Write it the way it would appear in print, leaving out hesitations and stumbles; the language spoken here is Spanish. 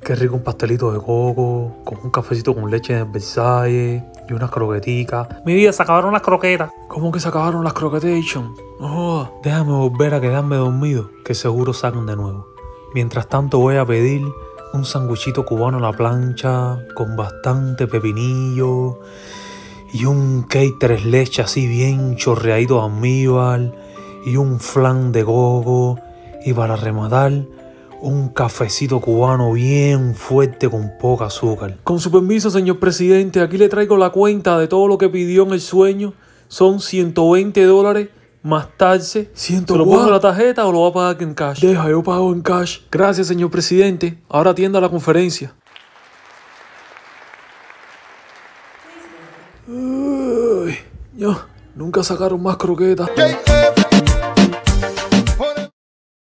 Qué rico un pastelito de coco, con un cafecito con leche de Versailles y unas croqueticas. Mi vida, se acabaron las croquetas. ¿Cómo que se acabaron las croquetation? No jodas. Déjame volver a quedarme dormido, que seguro sacan de nuevo. Mientras tanto voy a pedir un sanguchito cubano a la plancha, con bastante pepinillo y un cake tres leches así bien chorreadito de almíbar y un flan de coco y para rematar un cafecito cubano bien fuerte con poca azúcar. Con su permiso, señor presidente, aquí le traigo la cuenta de todo lo que pidió en el sueño. Son $120 más taxes. ¿Se lo pongo en la tarjeta o lo va a pagar en cash? Deja, yo pago en cash. Gracias, señor presidente. Ahora atienda la conferencia. Uy, ya, nunca sacaron más croquetas.